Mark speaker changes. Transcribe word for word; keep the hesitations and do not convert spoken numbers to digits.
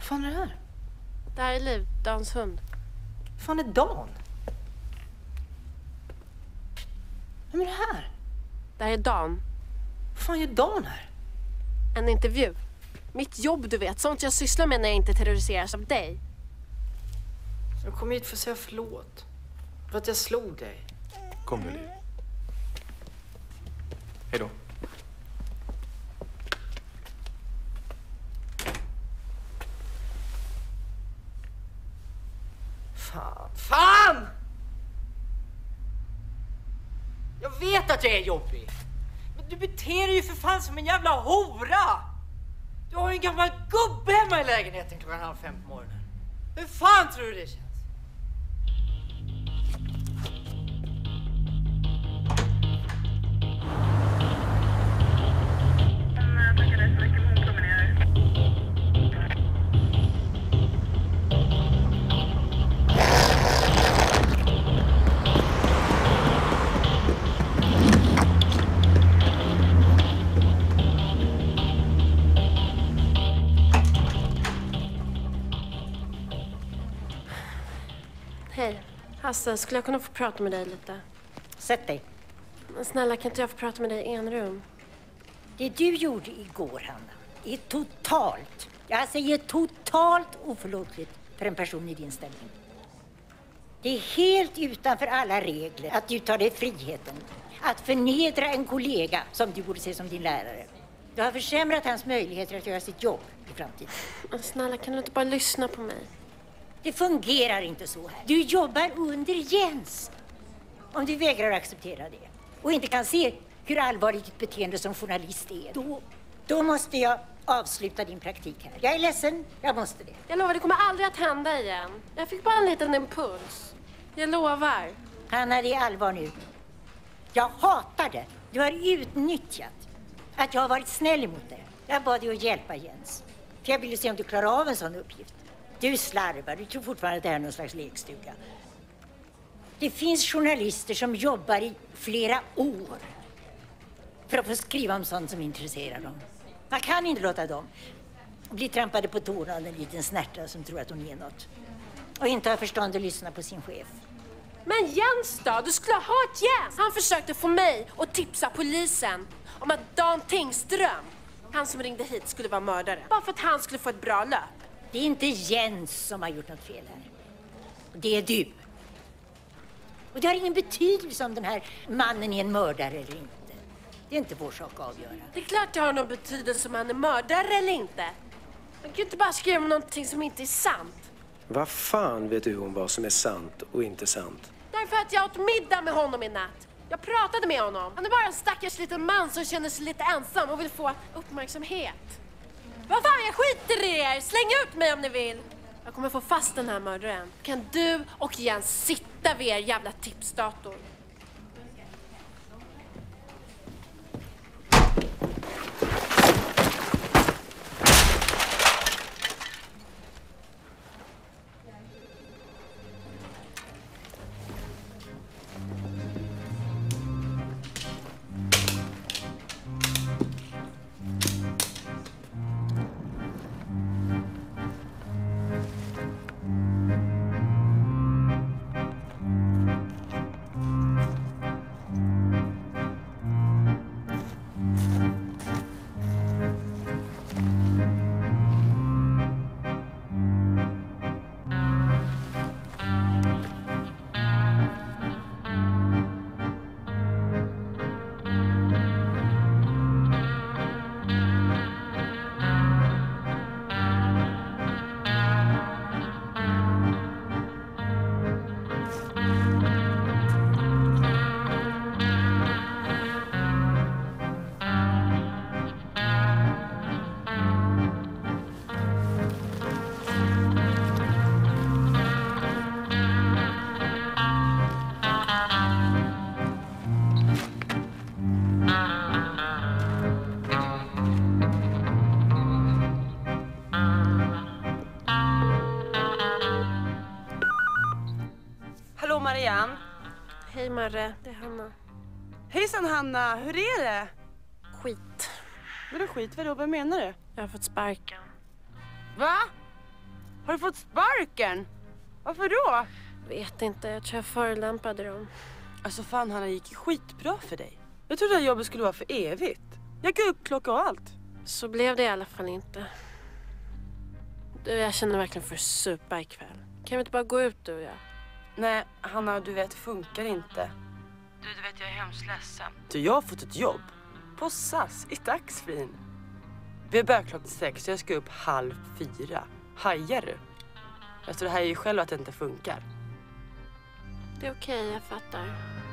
Speaker 1: Vad fan är det här?
Speaker 2: Det här är Liv, Dans hund.
Speaker 1: Vad fan är Dan? Vem är det här?
Speaker 2: Det här är Dan.
Speaker 1: Vad fan gör Dan här?
Speaker 2: En intervju. Mitt jobb, du vet. Sånt jag sysslar med när jag inte terroriseras av dig.
Speaker 1: Jag kom hit för att säga förlåt. För att jag slog dig.
Speaker 3: Kom nu, Liv. Hej då.
Speaker 1: Fan. Fan! Jag vet att jag är jobbig. Men du beter dig ju för fan som en jävla hora. Du har ju en gammal gubbe hemma i lägenheten klockan halv fem på morgonen. Hur fan tror du det känns?
Speaker 2: Hej. Hasse, skulle jag kunna få prata med dig lite?
Speaker 4: Sätt dig.
Speaker 2: Men snälla, kan inte jag få prata med dig i en rum?
Speaker 4: Det du gjorde igår, Hanna, är totalt, jag säger totalt oförlåtligt för en person i din ställning. Det är helt utanför alla regler att du tar dig friheten att förnedra en kollega som du borde se som din lärare. Du har försämrat hans möjligheter att göra sitt jobb i framtiden.
Speaker 2: Men snälla, kan du inte bara lyssna på mig?
Speaker 4: Det fungerar inte så här. Du jobbar under Jens. Om du vägrar acceptera det och inte kan se hur allvarligt ditt beteende som journalist är, då, då måste jag avsluta din praktik här. Jag är ledsen, jag måste det.
Speaker 2: Jag lovar, det kommer aldrig att hända igen. Jag fick bara en liten impuls. Jag lovar.
Speaker 4: Hanna, det är allvar nu. Jag hatar det. Du har utnyttjat att jag har varit snäll emot dig. Jag bad dig att hjälpa Jens. För jag ville se om du klarar av en sån uppgift. Du slarvar, du tror fortfarande att det här är någon slags lekstuga. Det finns journalister som jobbar i flera år för att få skriva om sånt som intresserar dem. Man kan inte låta dem bli trampade på tårna av en liten snärta som tror att hon är något. Och inte har förstånd att lyssna på sin chef.
Speaker 2: Men Jens då? Du skulle ha hört Jens! Han försökte få mig att tipsa polisen om att Dan Tingström, han som ringde hit, skulle vara mördare. Bara för att han skulle få ett bra löp.
Speaker 4: Det är inte Jens som har gjort något fel här. Det är du. Och det har ingen betydelse om den här mannen är en mördare eller inte. Det är inte vår sak att avgöra.
Speaker 2: Det är klart det har någon betydelse om han är mördare eller inte. Man kan ju inte bara skriva om någonting som inte är sant.
Speaker 5: Vad fan vet du om vad som är sant och inte sant?
Speaker 2: Därför att jag åt middag med honom i natt. Jag pratade med honom. Han är bara en stackars liten man som känner sig lite ensam och vill få uppmärksamhet. Vad fan, jag skiter i er! Släng ut mig om ni vill! Jag kommer få fast den här mördaren. Kan du och Jens sitta vid er jävla tipsdator?
Speaker 6: Marianne.
Speaker 2: Hej Marre, det är Hanna.
Speaker 6: Hejsan Hanna, hur är det?
Speaker 2: Skit.
Speaker 6: Vadå skit? Vadå? Vad menar du?
Speaker 2: Jag har fått sparken.
Speaker 6: Va? Har du fått sparken? Varför då?
Speaker 2: Vet inte, jag tror jag förolämpade dem.
Speaker 6: Alltså fan, Hanna, gick skitbra för dig. Jag trodde att jobbet skulle vara för evigt. Jag gick upp klocka och allt.
Speaker 2: Så blev det i alla fall inte. Du, jag känner verkligen för supa ikväll. Kan vi inte bara gå ut du och jag?
Speaker 6: Nej, Hanna, du vet, det funkar inte. Du, du vet, jag är hemskt ledsen. Du, jag har fått ett jobb. På S A S, i taxfree. Vi har börjat klockan sex, så jag ska upp halv fyra. Hajar du? Alltså, det här är ju själv att det inte funkar.
Speaker 2: Det är okej, jag fattar.